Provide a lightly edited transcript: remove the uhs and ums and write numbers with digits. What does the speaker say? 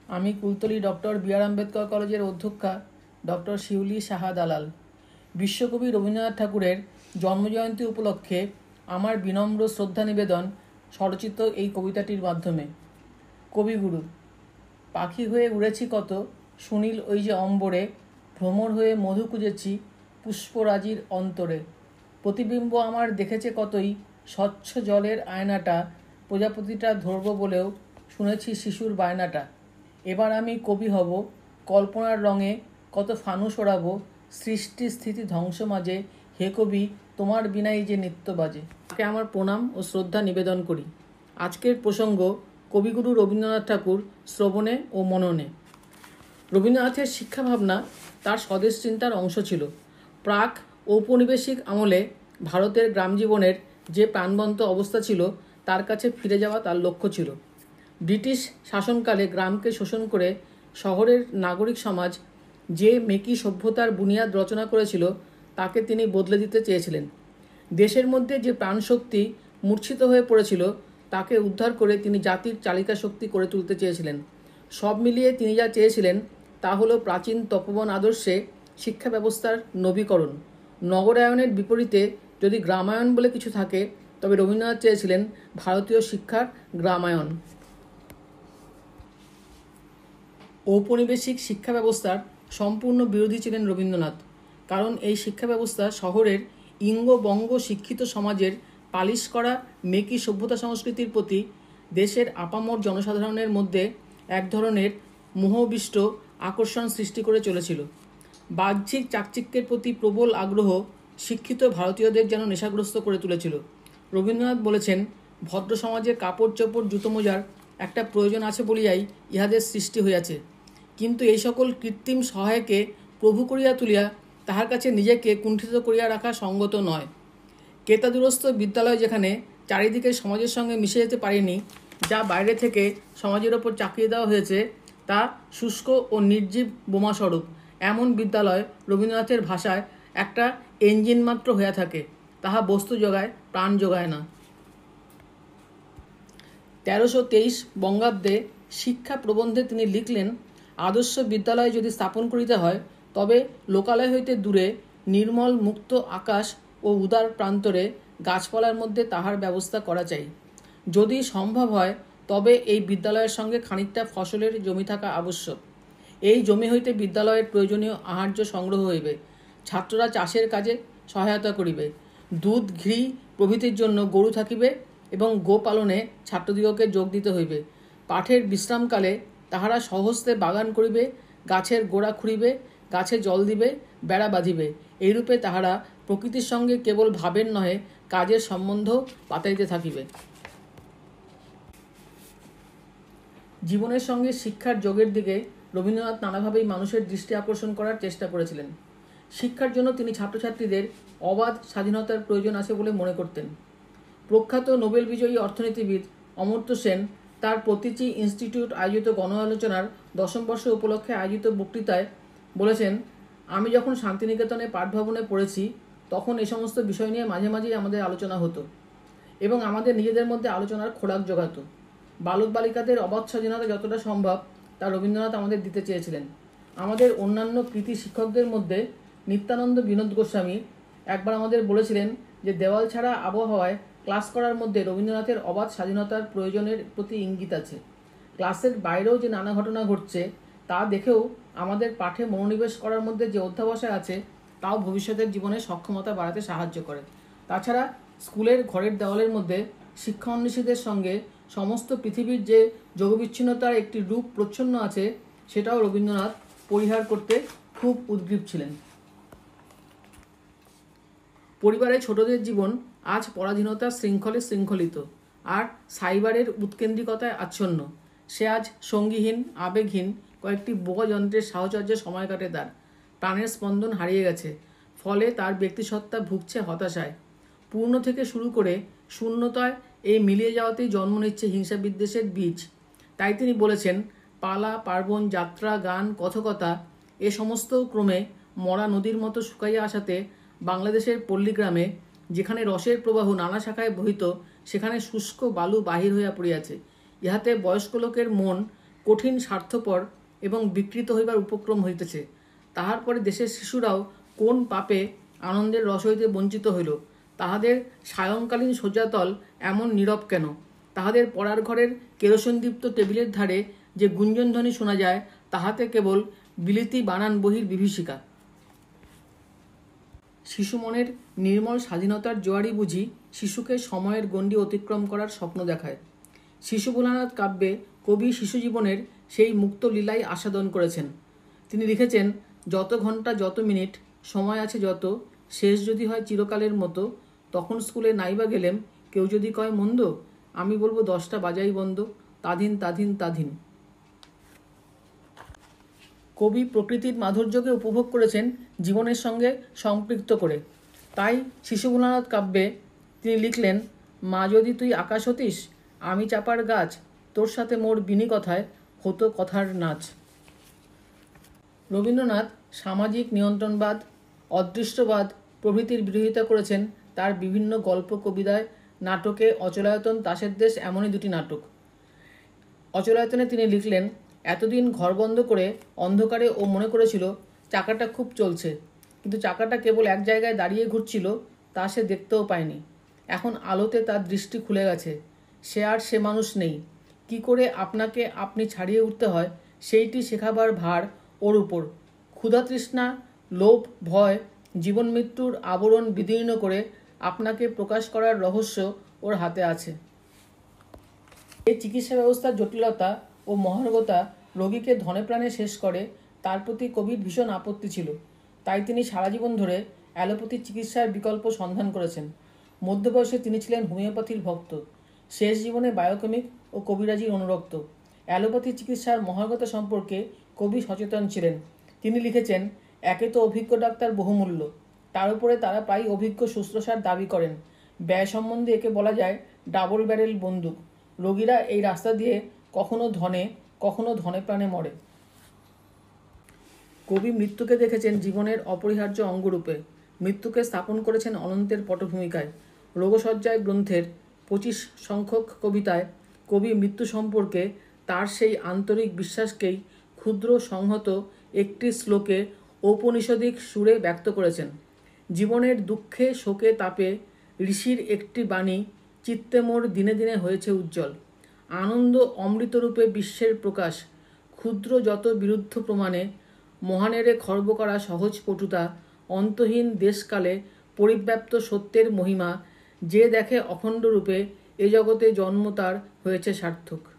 আমি Kultali doctor B.R.. Ambedkar কলেজের অধ্যক্ষা ডক্টর শিউলি সাহা দালাল। বিশ্বকবি রবীন্দ্রনাথ ঠাকুরের জন্মজয়ন্তী উপলক্ষে আমার বিনম্র শ্রদ্ধা নিবেদন স্বরচিত এই কবিতাটির মাধ্যমে। কবিগুরু। পাখি হয়ে উড়েছি কত সুনীল ওই যে অম্বরে, ভ্রমর হয়ে মধু খুঁজেছি পুষ্পরাজির অন্তরে। প্রতিবিম্ব আমার দেখেছে কতই স্বচ্ছ জলের আয়নাটা, প্রজাপতিটা ধরব বলেও শুনেছি শিশুর বায়নাটা। এবার আমি কবি হব, কল্পনার রঙে কত ফানুস ওড়াবো, সৃষ্টি স্থিতি ধ্বংস মাঝে হে কবি তোমার বিনাই যে নিত্য বাজে। তাকে আমার প্রণাম ও শ্রদ্ধা নিবেদন করি। আজকের প্রসঙ্গ কবিগুরু রবীন্দ্রনাথ ঠাকুর শ্রবণে ও মননে। রবীন্দ্রনাথের শিক্ষা ভাবনা তার স্বদেশ চিন্তার অংশ ছিল। প্রাক ঔপনিবেশিক আমলে ভারতের গ্রাম জীবনের যে প্রাণবন্ত অবস্থা ছিল তার কাছে ফিরে যাওয়া তার লক্ষ্য ছিল। ব্রিটিশ শাসনকালে গ্রামকে শোষণ করে শহরের নাগরিক সমাজ যে মেকি সভ্যতার বুনিয়াদ রচনা করেছিল তাকে তিনি বদলে দিতে চেয়েছিলেন। দেশের মধ্যে যে প্রাণশক্তি মূর্ছিত হয়ে পড়েছিল তাকে উদ্ধার করে তিনি জাতির চালিকা শক্তি করে তুলতে চেয়েছিলেন। সব মিলিয়ে তিনি যা চেয়েছিলেন তা হলো প্রাচীন তপোবন আদর্শে শিক্ষা ব্যবস্থার নবীকরণ। নগরায়নের বিপরীতে যদি গ্রামায়ণ বলে কিছু থাকে তবে রবীন্দ্রনাথ চেয়েছিলেন ভারতীয় শিক্ষার গ্রামায়ণ। ঔপনিবেশিক শিক্ষা ব্যবস্থার সম্পূর্ণ বিরোধী ছিলেন রবীন্দ্রনাথ, কারণ এই শিক্ষা ব্যবস্থা শহরের ইঙ্গবঙ্গ শিক্ষিত সমাজের পালিশ করা মেকি সভ্যতা সংস্কৃতির প্রতি দেশের আপামর জনসাধারণের মধ্যে এক ধরনের মোহবিষ্ট আকর্ষণ সৃষ্টি করে চলেছিল। বাহ্যিক চাকচিক্যের প্রতি প্রবল আগ্রহ শিক্ষিত ভারতীয়দের যেন নেশাগ্রস্ত করে তুলেছিল। রবীন্দ্রনাথ বলেছেন, ভদ্র সমাজে কাপড় চোপড় জুতো মোজার একটা প্রয়োজন আছে বলিয়াই ইহাদের সৃষ্টি হইয়াছে, কিন্তু এই সকল কৃত্রিম সহায়কে প্রভু করিয়া তুলিয়া তাহার কাছে নিজেকে কুণ্ঠিত করিয়া রাখা সঙ্গত নয়। কেতাদুরস্থ বিদ্যালয় যেখানে চারিদিকে সমাজের সঙ্গে মিশে যেতে পারেনি, যা বাইরে থেকে সমাজের ওপর চাপিয়ে দেওয়া হয়েছে, তা শুষ্ক ও নির্জীব বোমাস্বরূপ। এমন বিদ্যালয় রবীন্দ্রনাথের ভাষায় একটা ইঞ্জিন মাত্র হইয়া থাকে, তাহা বস্তু যোগায়, প্রাণ যোগায় না। 1323 বঙ্গাব্দে শিক্ষা প্রবন্ধে তিনি লিখলেন, আদর্শ বিদ্যালয় যদি স্থাপন করিতে হয় তবে লোকালয় হইতে দূরে নির্মল মুক্ত আকাশ ও উদার প্রান্তরে গাছপালার মধ্যে তাহার ব্যবস্থা করা চাই। যদি সম্ভব হয় তবে এই বিদ্যালয়ের সঙ্গে খানিকটা ফসলের জমি থাকা আবশ্যক। এই জমি হইতে বিদ্যালয়ের প্রয়োজনীয় আহার্য সংগ্রহ হইবে। ছাত্ররা চাষের কাজে সহায়তা করিবে। দুধ ঘি প্রভৃতির জন্য গরু থাকিবে এবং গোপালনে ছাত্রদিগকে যোগ দিতে হইবে। পাঠের বিশ্রামকালে তাহারা স্বহস্তে বাগান করিবে, গাছের গোড়া খুঁড়িবে, গাছে জল দিবে, বেড়া বাঁধিবে। এইরূপে তাহারা প্রকৃতির সঙ্গে কেবল ভাবের নহে কাজের সম্বন্ধ পাতাইতে থাকিবে। জীবনের সঙ্গে শিক্ষার যোগের দিকে রবীন্দ্রনাথ নানাভাবেই মানুষের দৃষ্টি আকর্ষণ করার চেষ্টা করেছিলেন। শিক্ষার জন্য তিনি ছাত্রছাত্রীদের অবাধ স্বাধীনতার প্রয়োজন আছে বলে মনে করতেন। প্রখ্যাত নোবেল বিজয়ী অর্থনীতিবিদ অমর্ত্য সেন তার প্রতিটি ইনস্টিটিউট আয়োজিত গণ আলোচনার 10ম বর্ষ উপলক্ষে আয়োজিত বক্তৃতায় বলেছেন, আমি যখন শান্তিনিকেতনে পাঠভবনে পড়েছি তখন এই সমস্ত বিষয় নিয়ে মাঝে মাঝেই আমাদের আলোচনা হতো এবং আমাদের নিজেদের মধ্যে আলোচনার খোরাক জোগাতো। বালক বালিকাদের অবাধ স্বাধীনতা যতটা সম্ভব তা রবীন্দ্রনাথ আমাদের দিতে চেয়েছিলেন। আমাদের অন্যান্য কৃতি শিক্ষকদের মধ্যে নিত্যানন্দ বিনোদ গোস্বামী একবার আমাদের বলেছিলেন যে দেওয়াল ছাড়া আবহাওয়ায় ক্লাস করার মধ্যে রবীন্দ্রনাথের অবাধ স্বাধীনতার প্রয়োজনের প্রতি ইঙ্গিত আছে। ক্লাসের বাইরেও যে নানা ঘটনা ঘটছে তা দেখেও আমাদের পাঠে মনোনিবেশ করার মধ্যে যে অধ্যাবসায় আছে তাও ভবিষ্যতের জীবনে সক্ষমতা বাড়াতে সাহায্য করে। তাছাড়া স্কুলের ঘরের দেওয়ালের মধ্যে শিক্ষা অন্বেষীদের সঙ্গে সমস্ত পৃথিবীর যে যোগবিচ্ছিন্নতার একটি রূপ প্রচ্ছন্ন আছে সেটাও রবীন্দ্রনাথ পরিহার করতে খুব উদ্গ্রীব ছিলেন। পরিবারে ছোটদের জীবন আজ পরাধীনতার শৃঙ্খলে শৃঙ্খলিত আর সাইবারের উৎকেন্দ্রিকতায় আচ্ছন্ন। সে আজ সঙ্গীহীন, আবেগহীন, কয়েকটি বোকা যন্ত্রের সাহচর্যে সময় কাটে তার। প্রাণের স্পন্দন হারিয়ে গেছে, ফলে তার ব্যক্তিসত্তা ভুগছে হতাশায়। পূর্ণ থেকে শুরু করে শূন্যতায় এই মিলিয়ে যাওয়াতেই জন্ম নিচ্ছে হিংসা বিদ্বেষের বীজ। তাই তিনি বলেছেন, পালা পার্বণ, যাত্রা, গান, কথকতা এ সমস্ত ক্রমে মরা নদীর মতো শুকাইয়া আসাতে বাংলাদেশের পল্লীগ্রামে যেখানে রসের প্রবাহ নানা শাখায় বহিত সেখানে শুষ্ক বালু বাহির হইয়া পড়িয়াছে। ইহাতে বয়স্ক লোকের মন কঠিন স্বার্থপর এবং বিকৃত হইবার উপক্রম হইতেছে। তাহার পরে দেশের শিশুরাও কোন পাপে আনন্দের রস হইতে বঞ্চিত হইল? তাহাদের সায়ংকালীন শয্যাতল এমন নীরব কেন? তাহাদের পড়ার ঘরের কেরোসিনদীপ্ত টেবিলের ধারে যে গুঞ্জনধ্বনি শোনা যায়, তাহাতে কেবল বিলিতি বানান বহির বিভীষিকা। শিশু মনের নির্মল স্বাধীনতার জোয়ারই বুঝি শিশুকে সময়ের গণ্ডি অতিক্রম করার স্বপ্ন দেখায়। শিশু ভোলানাথ কাব্যে কবি শিশু জীবনের সেই মুক্ত লীলাই আস্বাদন করেছেন। তিনি লিখেছেন, যত ঘন্টা যত মিনিট সময় আছে যত, শেষ যদি হয় চিরকালের মতো, তখন স্কুলে নাইবা গেলেম, কেউ যদি কয় মন্দ, আমি বলবো 10টা বাজাই বন্ধ, তাধিন তাধিন তাধিন। কবি প্রকৃতির মাধুর্যকে উপভোগ করেছেন জীবনের সঙ্গে সম্পৃক্ত করে। তাই শিশু ভোলানাথ কাব্যে তিনি লিখলেন, মা যদি তুই আকাশ হতিস, আমি চাপার গাছ, তোর সাথে মোর বিনি কথায় হতো কথার নাচ। রবীন্দ্রনাথ সামাজিক নিয়ন্ত্রণবাদ, অদৃষ্টবাদ প্রভৃতির বিরোধিতা করেছেন তার বিভিন্ন গল্প, কবিতায়, নাটকে। অচলায়তন, তাসের দেশ এমনই দুটি নাটক। অচলায়তনে তিনি লিখলেন, এতদিন ঘর বন্ধ করে অন্ধকারে ও মনে করেছিল চাকাটা খুব চলছে, কিন্তু চাকাটা কেবল এক জায়গায় দাঁড়িয়ে ঘুরছিল, তা সে দেখতেও পায়নি। এখন আলোতে তার দৃষ্টি খুলে গেছে, সে আর সে মানুষ নেই। কি করে আপনাকে আপনি ছাড়িয়ে উঠতে হয় সেইটি শেখাবার ভার ওর উপর। ক্ষুধা, তৃষ্ণা, লোভ, ভয়, জীবন মৃত্যুর আবরণ বিদীর্ণ করে আপনাকে প্রকাশ করার রহস্য ওর হাতে আছে। এই চিকিৎসা ব্যবস্থার জটিলতা ও মহার্ঘতা রোগীকে ধনে প্রাণে শেষ করে, তার প্রতি কবির ভীষণ আপত্তি ছিল। তাই তিনি সারা জীবন ধরে অ্যালোপ্যাথি চিকিৎসার বিকল্প সন্ধান করেছেন। মধ্যবয়সে তিনি ছিলেন হোমিওপ্যাথির ভক্ত, শেষ জীবনে বায়োকেমিক ও কবিরাজির অনুরক্ত। অ্যালোপ্যাথি চিকিৎসার মহার্ঘতা সম্পর্কে কবি সচেতন ছিলেন। তিনি লিখেছেন, একে তো অভিজ্ঞ ডাক্তার বহুমূল্য, তার উপরে তারা প্রায় অভিজ্ঞ শুশ্রূষার দাবি করেন। ব্যয় সম্বন্ধে একে বলা যায় ডাবল ব্যারেল বন্দুক। রোগীরা এই রাস্তা দিয়ে কখনো ধনে প্রাণে মরে। কবি মৃত্যুকে দেখেছেন জীবনের অপরিহার্য অঙ্গরূপে। মৃত্যুকে স্থাপন করেছেন অনন্তের পটভূমিকায়। রোগশয্যায় গ্রন্থের 25 সংখ্যক কবিতায় কবি মৃত্যু সম্পর্কে তার সেই আন্তরিক বিশ্বাসকেই ক্ষুদ্র সংহত একটি শ্লোকে ঔপনিষদিক সুরে ব্যক্ত করেছেন। জীবনের দুঃখে শোকে তাপে ঋষির একটি বাণী চিত্তে মোর দিনে দিনে হয়েছে উজ্জ্বল। আনন্দ অমৃতরূপে বিশ্বের প্রকাশ, ক্ষুদ্র যত বিরুদ্ধ প্রমাণে মহানেরে খর্ব করা সহজ পটুতা, অন্তহীন দেশকালে পরিব্যাপ্ত সত্যের মহিমা, যে দেখে অখণ্ড রূপে এ জগতে জন্ম তার হয়েছে সার্থক।